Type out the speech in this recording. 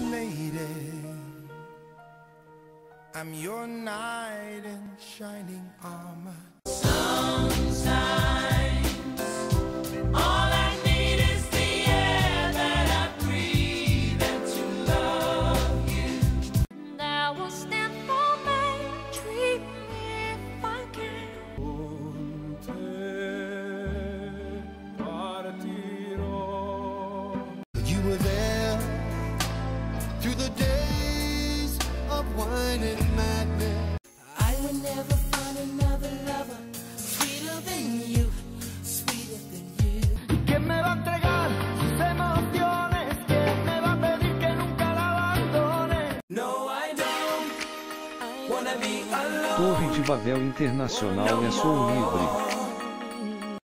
lady. I'm your knight in shining armor. Sometimes all I need is the air that I breathe and to love you. And I will stand for my dream if I can. You were there through the days of wine and madness. I will never find another lover sweeter than you, sweeter than you. ¿Quién me va a entregar sus emociones? ¿Quién me va a pedir que nunca la abandone? No, I don't wanna be alone. Torre de Babel Internacional é som livre.